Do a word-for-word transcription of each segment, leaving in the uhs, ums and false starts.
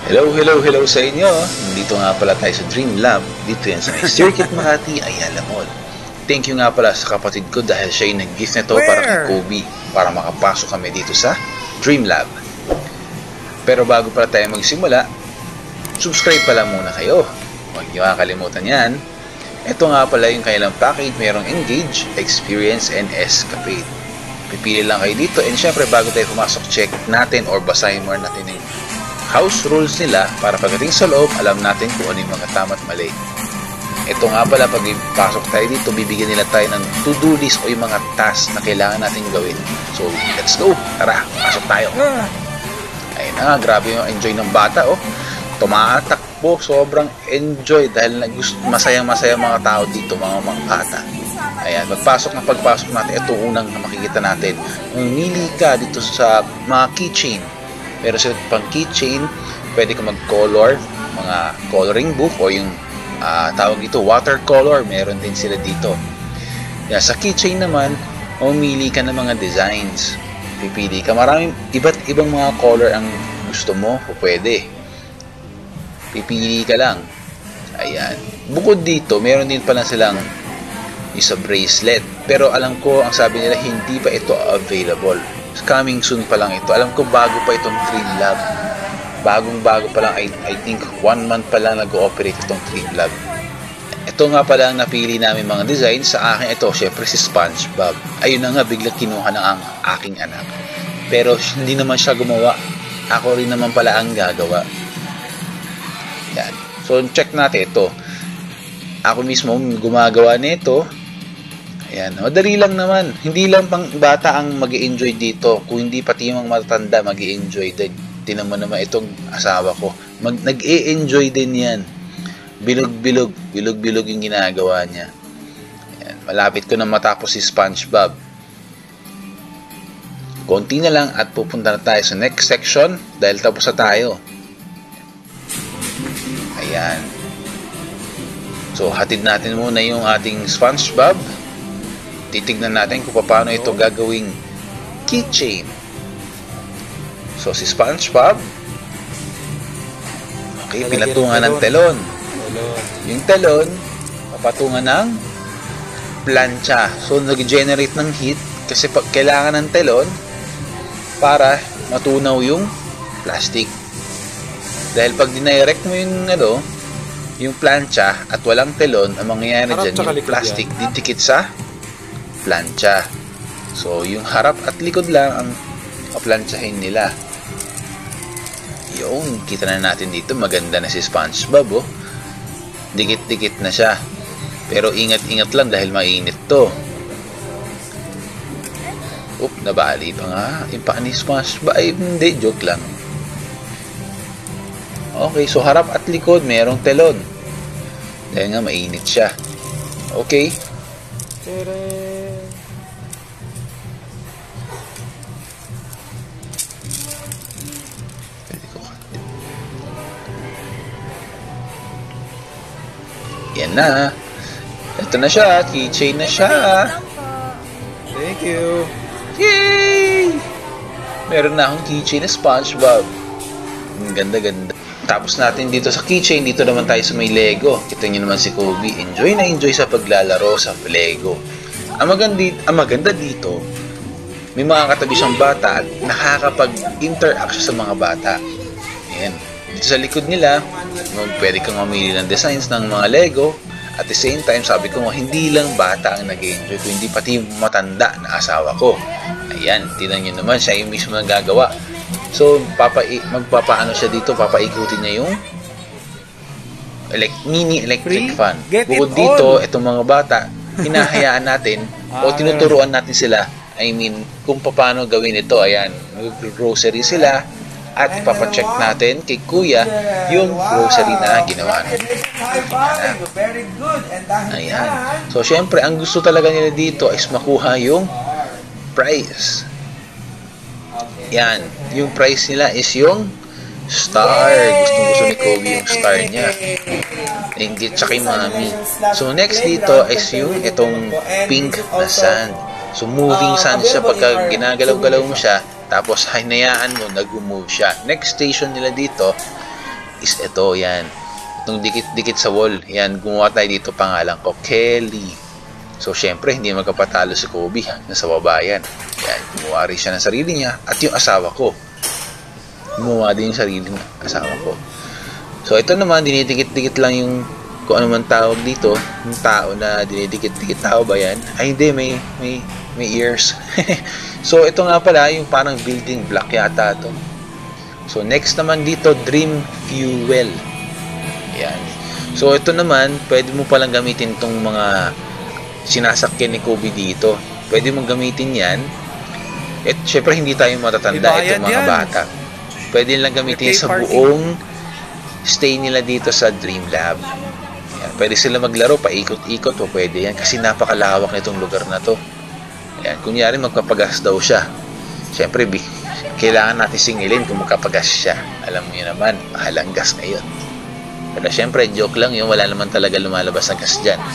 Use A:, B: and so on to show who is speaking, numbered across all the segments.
A: Hello, hello, hello sa inyo. Dito nga pala tayo sa Dream Lab. Dito yan sa may Circuit Makati, Ayala Mall. Thank you nga pala sa kapatid ko dahil siya yung nag-gift nito para kay Kobe para makapasok kami dito sa Dream Lab. Pero bago pala tayo magsimula, subscribe pala muna kayo. Huwag niyo kakalimutan yan. Ito nga pala yung kailang package. Mayroong Engage, Experience, and Escapade. Pipili lang kayo dito. And syempre bago tayo pumasok, check natin or basahin mo natin yung house rules nila para pagdating sa loob, alam natin kung ano yung mga tama at mali. Ito nga pala, pag pasok tayo dito, bibigyan nila tayo ng to-do list o yung mga tasks na kailangan natin gawin. So, let's go! Tara, pasok tayo! Ayun na nga, grabe yung enjoy ng bata, oh. Tumatakbo, sobrang enjoy dahil masayang-masaya mga tao dito, mga mga bata. Ayan, pagpasok na pagpasok natin, ito unang makikita natin. Mamili ka dito sa mga keychain. Pero sa pang keychain, pwede ka mag-color, mga coloring book o yung uh, tawag dito, watercolor, meron din sila dito. Yan, sa keychain naman, mamili ka ng mga designs. Pipili ka, maraming iba't ibang mga color ang gusto mo o pwede. Pipili ka lang. Ayan. Bukod dito, meron din pala silang isa bracelet. Pero alam ko, ang sabi nila, hindi pa ito available. Coming soon pa lang ito. Alam ko bago pa itong Dream Lab. Bagong bago pa lang. I, I think one month pa lang nag-ooperate itong Dream Lab. Ito nga pala ang napili namin mga design. Sa akin ito, syempre si SpongeBob. Ayun na nga, bigla kinuha na ang aking anak. Pero hindi naman siya gumawa. Ako rin naman pala ang gagawa. Yan. So check natin ito. Ako mismo gumagawa nito. Ayan, madali lang naman. Hindi lang pang bata ang mag-i-enjoy dito. Kung hindi pati yung mga matanda mag-i-enjoy din. Tinan mo naman itong asawa ko. Mag nag-i-enjoy din yan. Bilog-bilog. Bilog-bilog yung ginagawa niya. Ayan, malapit ko na matapos si SpongeBob. Konti na lang at pupunta na tayo sa next section dahil tapos na tayo. Ayan. So, hatid natin muna yung ating SpongeBob. Titignan natin kung paano ito gagawing keychain. So, si SpongeBob, okay, pinatungan ng telon. Yung telon, papatungan ng plancha. So, nag-generate ng heat kasi kailangan ng telon para matunaw yung plastic. Dahil pag dinirect mo yung, ano, yung plancha at walang telon, ang mangyayari dyan, yung plastic didikit sa plancha. So, yung harap at likod lang ang paplantsahin nila. Yung, kita na natin dito, maganda na si SpongeBob, oh. Dikit-dikit na siya. Pero ingat-ingat lang dahil mainit to. Oop, nabali pa nga. Yung paa ni SpongeBob, ay hindi, joke lang. Okay, so harap at likod, merong telon. Dahil nga, mainit siya. Okay. Yan na. Ito na siya. Keychain na siya. Thank you. Yay! Meron na akong keychain na SpongeBob. Ang ganda-ganda. Tapos natin dito sa keychain. Dito naman tayo sa may Lego. Kita nyo naman si Kobe. Enjoy na enjoy sa paglalaro sa Lego. Ang maganda, ang maganda dito, may mga katabi siyang bata at nakakapag-interact siya sa mga bata. Ayan. Dito sa likod nila, pwede kang mamili ng designs ng mga Lego. At the same time, sabi ko, hindi lang bata ang nag-enjoy, kundi pati yung matanda na asawa ko. Ayan, tinan nyo naman, siya yung mismo nagagawa. So, papa magpapaano siya dito, papaikutin niya yung elect mini electric fan. Bukod dito, itong mga bata, hinahayaan natin o tinuturuan natin sila, I mean, kung paano gawin ito. Ayan, grocery sila. At papacheck natin kay Kuya yung grocery na ginawa natin. Ayan. So, syempre, ang gusto talaga nila dito is makuha yung prize. Yan. Yung prize nila is yung star. Gustong gusto ni Kobe yung star niya. Inggit siya kay Mami. So, next dito is yung itong pink na sand. So, moving sand siya. Pagka ginagalaw-galaw mo siya, tapos hinayaan mo, nag-move siya. Next station nila dito is ito, yan. Itong dikit-dikit sa wall, yan, gumawa tayo dito, pangalan ko, Kelly. So, syempre, hindi magkapatalo si Kobe, ha, nasa baba yan. Yan, gumawa rin siya ng sarili niya, at yung asawa ko, gumawa din yung sarili ng asawa ko. So, ito naman, dinidikit-dikit lang yung, kung ano man tawag dito, yung tao na dinidikit-dikit, tao ba yan? Ay, hindi, may, may, may ears. So, ito nga pala, yung parang building block yata to. So, next naman dito, Dream Fuel. Yan. So, ito naman, pwede mo palang gamitin itong mga sinasakyan ni Kobe dito. Pwede mong gamitin yan. At syempre, hindi tayo matatanda. Ito mga yan. Bata. Pwede lang gamitin sa buong stay nila dito sa Dream Lab. Yan. Pwede sila maglaro, paikot-ikot o pwede yan. Kasi napakalawak nitong lugar na to. Yan. Kunyari, magpapagas daw siya. Syempre, kailangan natin singilin kung magpapagas siya. Alam mo yun naman, mahalang gas ngayon. Pero syempre, joke lang yun. Wala naman talaga lumalabas na gas dyan.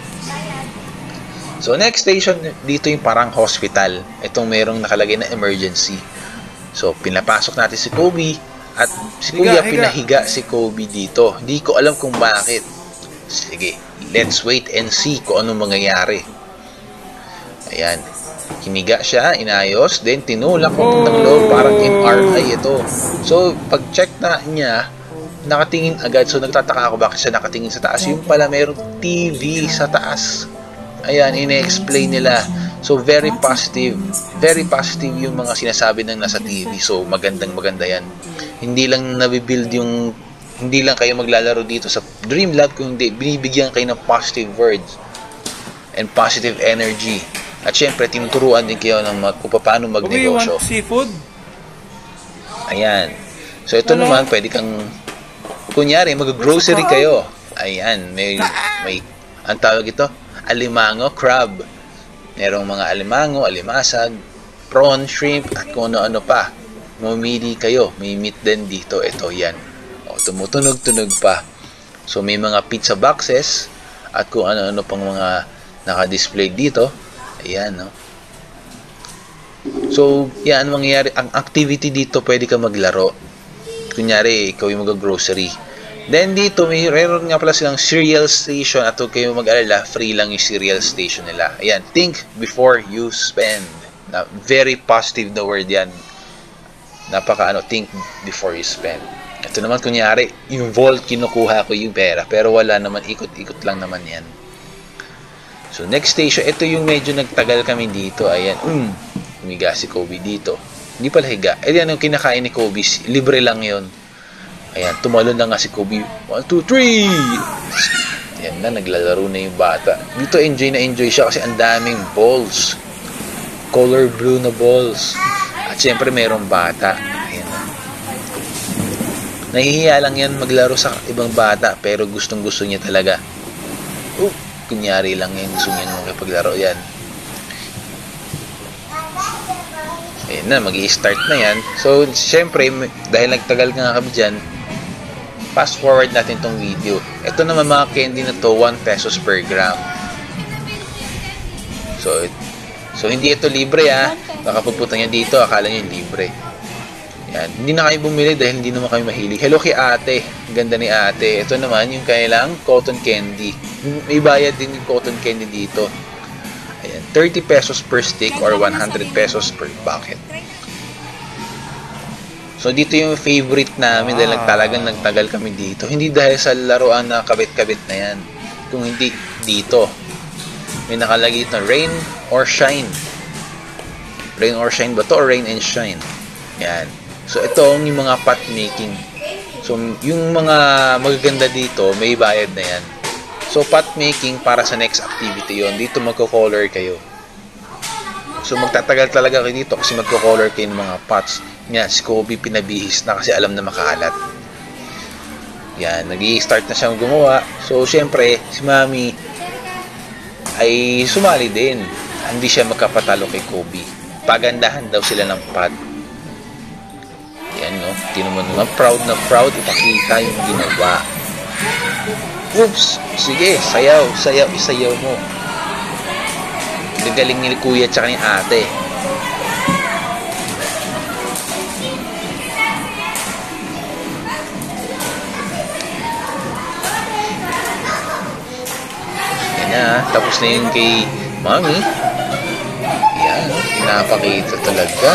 A: So, next station, dito yung parang hospital. Itong merong nakalagay na emergency. So, pinapasok natin si Kobe. At si Kuya, pinahiga si Kobe dito. Hindi ko alam kung bakit. Sige, let's wait and see kung anong mangyayari. Ayan. Hiniga siya, inayos. Then, tinulak ko ng loob. Parang M R I ito. So, pag-check na niya, nakatingin agad. So, nagtataka ako bakit siya nakatingin sa taas. Yung pala, mayroong T V sa taas. Ayan, ine-explain nila. So, very positive. Very positive yung mga sinasabi ng nasa T V. So, magandang maganda yan. Hindi lang nabibuild yung, hindi lang kayo maglalaro dito sa Dream Lab, kundi binibigyan kayo ng positive words and positive energy. At syempre, tinuturuan din kayo ng mag, kung paano magnegosyo.
B: Seafood?
A: Ayan. So, ito Hello? naman, pwede kang, kunyari, mag-grocery kayo. Ayan, may, may, ang tawag ito, alimango, crab. Merong mga alimango, alimasag, prawn, shrimp, at kung ano-ano pa. Mamili kayo. May meat din dito. Ito, yan. O, tumutunog-tunog pa. So, may mga pizza boxes at kung ano-ano pang mga naka-display dito. Ayan, no? So, yan, mangyayari. Ang activity dito, pwede ka maglaro. Kunyari, ikaw yung mag-grocery. Then, dito, may meron nga pala silang cereal station. At huwag kayo mag-alala, free lang yung cereal station nila. Ayan, think before you spend. Na, very positive na word yan. Napaka, ano, think before you spend. Ito naman, kunyari, yung vault, kinukuha ko yung pera. Pero wala naman, ikot-ikot lang naman yan. So, next station, ito yung medyo nagtagal kami dito. Ayan, um, humiga si Kobe dito. Hindi pala higa. Eh, yan yung kinakain ni Kobe. Libre lang yon. Ayan, tumalon na nga si Kobe. one, two, three! Ayan na, naglalaro na yung bata. Dito, enjoy na enjoy siya kasi ang daming balls. Color blue na balls. At syempre, mayroong bata. Ayan na. Nahihiya lang yan maglaro sa ibang bata, pero gustong-gusto niya talaga. Oh! Kunyari lang yan, gusto niya nung kapaglaro yan. Ayan na, mag-i-start na yan. So, syempre, dahil nagtagal nga kami dyan, fast forward natin tong video. Ito naman mga candy na to, one pesos per gram. So, so hindi ito libre ah. Baka pupunta nyo dito, akala nyo libre. Yan. Hindi na kayo bumili dahil hindi naman kayo mahilig. Hello kay ate. Ganda ni ate. Ito naman yung kailang cotton candy. May bayad din yung cotton candy dito. Ayan. thirty pesos per stick or one hundred pesos per bucket. So, dito yung favorite namin dahil talagang nagtagal kami dito. Hindi dahil sa laruan na kabit-kabit na yan. Kung hindi dito. May nakalagay na rain or shine. Rain or shine ba to? Or rain and shine. Yan. So, ito yung mga pot making. So, yung mga magaganda dito, may bayad na yan. So, pot making para sa next activity yon. Dito magko-color kayo. So, magtatagal talaga kayo dito kasi magko-color kayo ng mga pots. Yan, si Kobe pinabihis na kasi alam na makaalat. Yan, nag-i-start na siyang gumawa. So, syempre, si Mami ay sumali din. Hindi siya magkapatalo kay Kobe. Pagandahan daw sila ng pot. Yan, no? Tinuman naman, proud na proud, ipakita yung ginawa. Oops! Sige, sayaw, sayaw, isayaw mo. Gagaling ni Kuya tsaka ni ate. Yan na, tapos na yung kay Mommy. Yan, pinapakita talaga.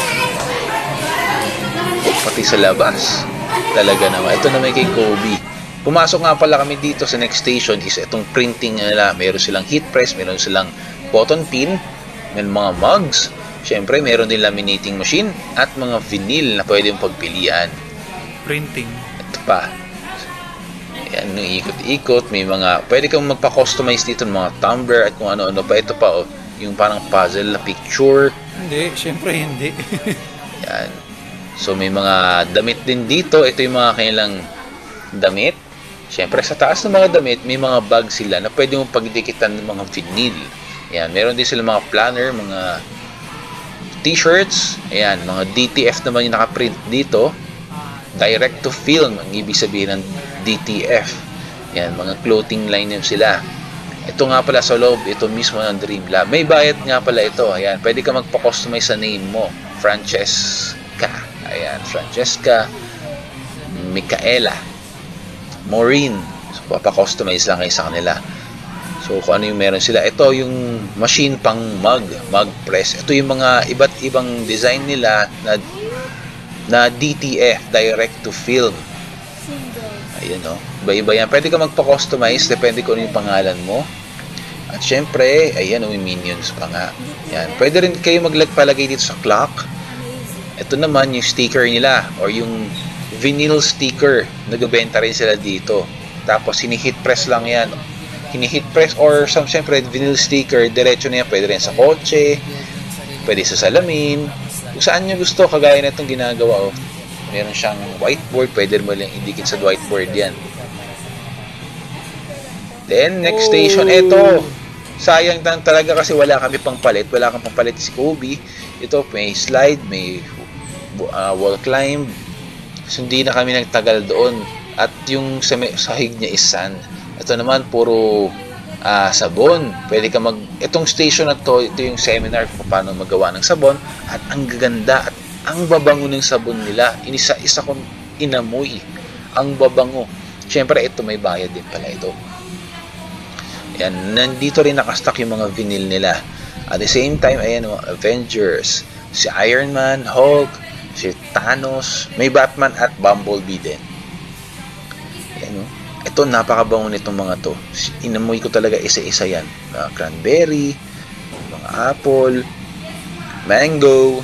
A: Pati sa labas. Talaga naman. Ito naman kay Kobe. Pumasok nga pala kami dito sa next station is itong printing nila. Meron silang heat press, meron silang button pin, may mga mugs. Siyempre, meron din laminating machine at mga vinyl na pwedeng pagpilian.
B: Printing.
A: Ito pa. Ayan, nung ikot-ikot, may mga, pwede kang magpa-customize dito ng mga tumbler at kung ano-ano pa. Ito pa, oh, yung parang puzzle na picture.
B: Hindi, siyempre hindi.
A: Yan. So, may mga damit din dito. Ito yung mga kanilang damit. Siyempre, sa taas ng mga damit, may mga bag sila na pwede mong pagdikitan ng mga vinyl. Ayan, meron din sila mga planner, mga t-shirts. Ayan, mga D T F naman yung nakaprint dito. Direct to film, ang ibig sabihin ng D T F. Ayan, mga clothing line yun sila. Ito nga pala sa loob, ito mismo ng Dream Lab. May bayad nga pala ito. Ayan, pwede ka magpa-customize sa name mo. Francesca. Ayan, Francesca Micaela Maureen. So, papa-customize lang kayo sa kanila. So, kung ano yung meron sila. Ito yung machine pang mug, mug press. Ito yung mga iba't ibang design nila na, na D T F, direct to film. Ayan o. Iba-iba yan. Pwede ka magpa-customize. Depende kung ano yung pangalan mo. At syempre, ayan o, may minions pa nga. Yan. Pwede rin kayo magpalagay dito sa clock. Ito naman yung sticker nila or yung vinyl sticker. Nagbebenta rin sila dito. Tapos, hini-hit press lang yan. Hini-hit press or some, syempre, vinyl sticker. Diretso na yan. Pwede rin sa kotse. Pwede sa salamin. Kung saan nyo gusto, kagaya na itong ginagawa. Oh. Meron siyang whiteboard. Pwede mo lang indicate sa whiteboard yan. Then, next station. Ito. Sayang lang talaga kasi wala kami pang palit. Wala kang pang palit si Kobe. Ito, may slide, may uh, wall climb. So, hindi na kami nagtagal doon. At yung sahig niya is sand. Ito naman, puro uh, sabon. Pwede ka mag... Itong station na to, ito yung seminar kung paano magawa ng sabon. At ang gaganda at ang babango ng sabon nila. Inisa-isa kong inamoy. Ang babango. Siyempre, ito may bayad din pala ito. Yan. Nandito rin nakastock yung mga vinyl nila. At the same time, ayan o, Avengers. Si Iron Man, Hulk, si Thanos, may Batman at Bumblebee din. Ayan o. Ito, napakabango nitong mga to. Inamoy ko talaga isa-isa yan. Uh, cranberry, mga apple, mango,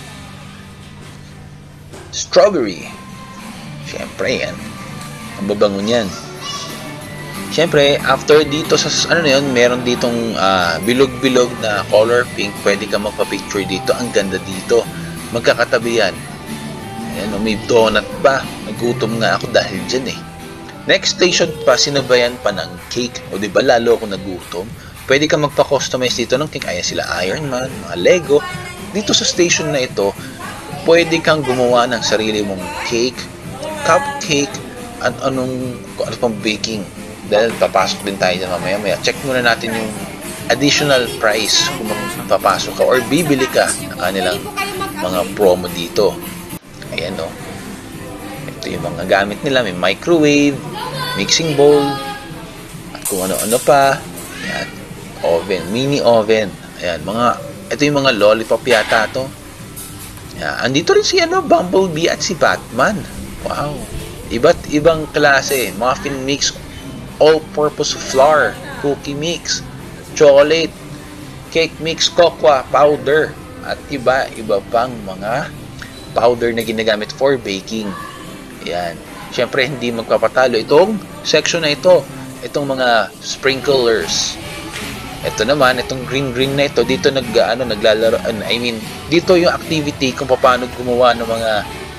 A: strawberry. Siyempre, yan. Ang babango niyan. Siyempre, after dito sa ano na yun, meron ditong uh, bilog-bilog na color pink. Pwede ka magpa-picture dito. Ang ganda dito. Magkakatabi yan. Ayan, may donut pa. Nagutom nga ako dahil dyan eh. Next station pa, sinabayan pa ng cake. O diba, lalo ako nagutom. Pwede ka magpa-customize dito ng cake. Ayan sila Iron Man, mga Lego. Dito sa station na ito, pwede kang gumawa ng sarili mong cake, cupcake, at anong, ano pang baking. Dahil papasok din tayo dyan mamaya-maya. Check muna natin yung additional price kung papasok ka or bibili ka ng kanilang mga promo dito. Ayan o. Ito yung mga gamit nila. May microwave, mixing bowl, at kung ano-ano pa. Ayan. Oven, mini oven. Ayan, mga, ito yung mga lollipop yata to. Ayan. Andito rin si ano, Bumblebee at si Batman. Wow. Iba't ibang klase. Muffin mix, all-purpose flour, cookie mix, chocolate, cake mix, cocoa powder, at iba-iba pang mga powder na ginagamit for baking. Ayan. Siyempre, hindi magpapatalo itong section na ito. Itong mga sprinklers. Ito naman, itong green-green na ito, dito nag, ano, naglalaro, I mean, dito yung activity kung paano gumawa ng mga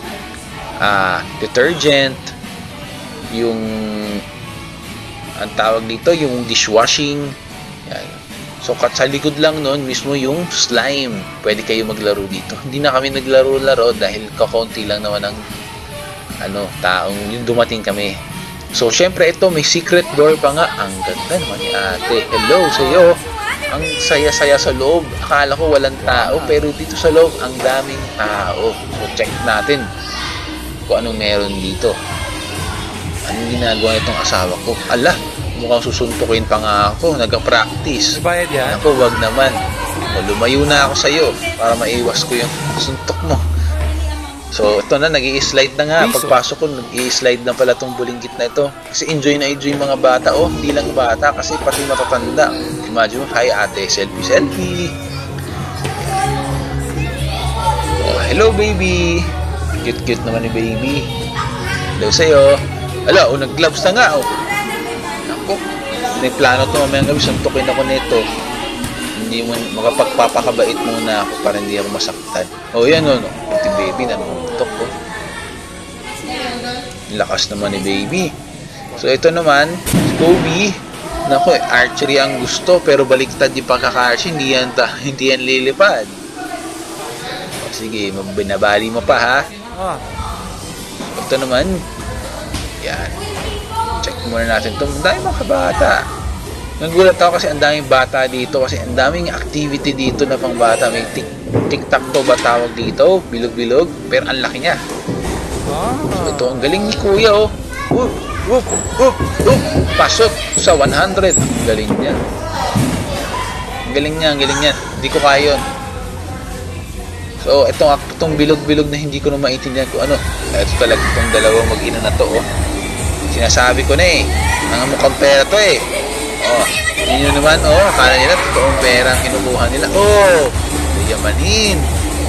A: uh, detergent, yung ang tawag dito, yung dishwashing. Yan. So, kat sa likod lang nun, mismo yung slime. Pwede kayo maglaro dito. Hindi na kami naglaro-laro dahil kakaunti lang naman ang ano, taong yung dumating kami. So, syempre, ito, may secret door pa nga. Ang ganda naman ni ate. Hello sa iyo. Ang saya-saya sa loob. Akala ko walang tao, pero dito sa loob, ang daming tao. So, check natin kung anong meron dito. Anong ginagawa itong asawa ko? Ala, Mukhang susuntukin pa nga ako. Nag-practice.
B: Bayad yan?
A: Ako, wag naman. O, lumayo na ako sa'yo para maiwas ko yung suntok mo. So, ito na, nag-i-slide na nga. Pagpasok ko, nag-i-slide na pala tong bulinggit na ito. Kasi enjoy na enjoy yung mga bata. Oh, hindi lang bata, kasi pati matatanda. Imagine mo, hi ate, selfie, selfie. Oh, hello baby. Cute-cute naman ni baby. Hello sa'yo. Hala, oh, nag-gloves na nga, oh. Ako, may plano ito, mamayang gabi, suntukin ako nito. Hindi mo, makapagpapakabait muna ako para hindi ako masaktan. Oh, yan, oh, no. Pati baby, nanuntok, oh. Lakas naman ni baby. So, ito naman, Kobe. Naku, archery ang gusto, pero baliktad yung pagkaka-archery, hindi yan, ta, hindi yan lilipad. O, sige, binabali mo pa, ha?
B: Ah.
A: Ito naman, yan. Check muna natin ito. Ang daming mga bata. Nagulat ako kasi ang daming bata dito. Kasi ang daming activity dito na pang bata. May TikTok to ba tawag dito? Bilog-bilog. Pero ang laki niya.
B: Ah.
A: So ito, ang galing ni kuya, oh. Whoop, whoop, whoop, whoop. Pasok sa one hundred. Ang galing niya. Ang galing niya, ang galing niya. Hindi ko kaya yun. So, itong, itong bilog-bilog na hindi ko na maintindihan kung ano. Ito talaga itong dalawang mag-ina na to, oh. Sinasabi ko na eh. Mga mukhang pera to eh. Oh, yun naman, oh. Akala nila, totoong pera ang kinukuha nila. Oh, yamanin.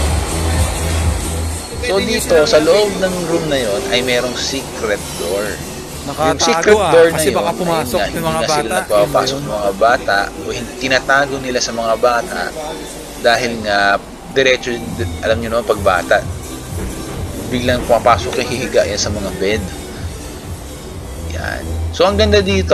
A: So, dito, sa loob ng room na yon ay merong secret door.
B: Nakatago,
A: yung secret
B: ah,
A: door na
B: kasi
A: yun,
B: baka pumasok
A: ayun,
B: yung mga
A: hindi
B: bata.
A: sila nagpapasok ng mga bata o tinatago nila sa mga bata dahil nga diretso, alam nyo naman, pag bata biglang pumapasok yung hihiga yan sa mga bed. Yan. So, ang ganda dito.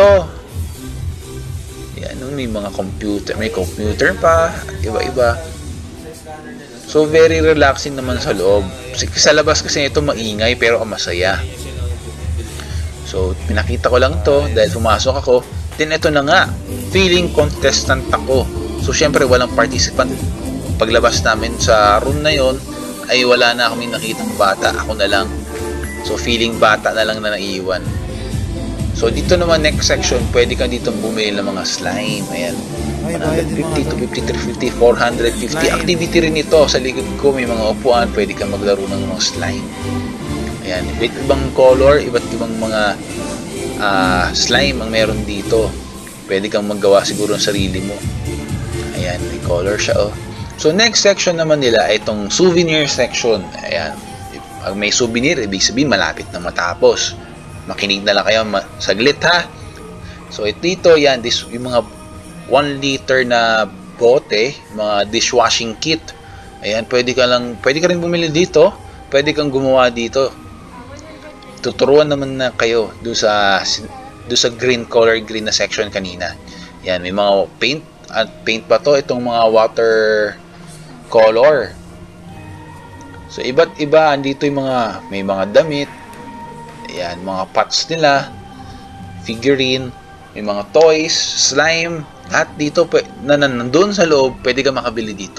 A: Yan, may mga computer, may computer pa, iba-iba. So, very relaxing naman sa loob. Sa labas kasi ito maingay, pero masaya. So, pinakita ko lang to dahil pumasok ako. Then, ito na nga. Feeling contestant ako. So, syempre, walang participant. Paglabas namin sa room na yon ay wala na kami nakitang bata. Ako na lang. So, feeling bata na lang na naiiwan. So, dito naman next section, pwede kang dito bumili ng mga slime. Ayan. one fifty, two fifty, three fifty, four fifty. Activity rin ito. Sa likod ko may mga upuan. Pwede kang maglaro ng mga slime. Ayan. Iba't ibang color, iba't ibang mga uh, slime ang meron dito. Pwede kang maggawa siguro ng sarili mo. Ayan. May color siya, oh. So, next section naman nila ay itong souvenir section. Ayan. Pag may souvenir, ibig sabihin malapit na matapos. Makinig na lang kayo saglit, ha. So, ito dito, yan, this, yung mga one liter na bote, mga dishwashing kit. Ayan, pwede ka lang, pwede ka rin bumili dito. Pwede kang gumawa dito. Tuturuan naman na kayo doon sa doon sa green color, green na section kanina. Yan, may mga paint at paint pa to, itong mga water color. So, iba't iba, andito yung mga, may mga damit. Ayan, mga pots nila, figurine, may mga toys, slime, lahat dito na nandun sa loob, pwede ka makabili dito.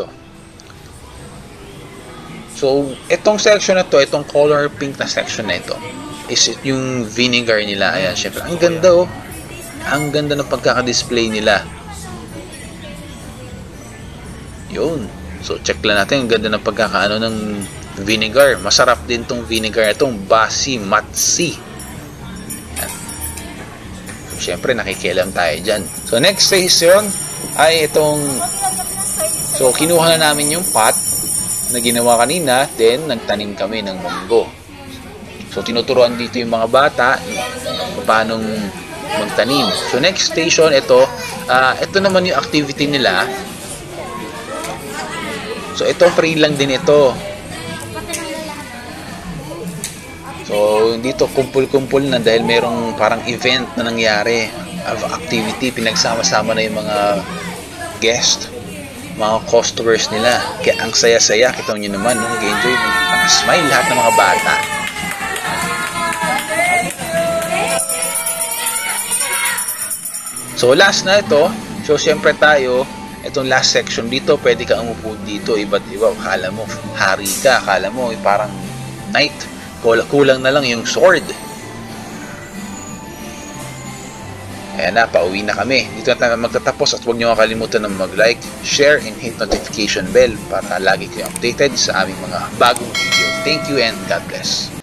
A: So, itong section na to, itong color pink na section na ito, is yung vinegar nila. Ayan, syempre, ang ganda, oh. Ang ganda ng pagkaka-display nila. Yun. So, check lang natin, ang ganda ng pagkakaano ng vinegar. Masarap din tong vinegar, itong Basi Matsi. Yan. So, syempre, nakikialam tayo dyan. So, next station ay itong, so, kinuha na namin yung pot na ginawa kanina, then, nagtanim kami ng munggo. So, tinuturuan dito yung mga bata kung paano magtanim. So, next station, ito, uh, ito naman yung activity nila. So, ito, free lang din ito. So, dito kumpul-kumpul na dahil merong parang event na nangyari of activity, pinagsama-sama na yung mga guest, mga customers nila. Kaya ang saya-saya, kita nyo naman, no? Nag-enjoy, smile lahat ng mga bata. So, last na ito. So, siyempre tayo, itong last section dito, pwede ka umupo dito, iba't iba. Akala mo, hari ka. Akala mo, eh, parang knight. Kulang na lang yung sword. Ayan na, pauwi na kami. Dito na tayo magtatapos at huwag nyo kakalimutan na mag-like, share, and hit notification bell para lagi kayo updated sa aming mga bagong video. Thank you and God bless.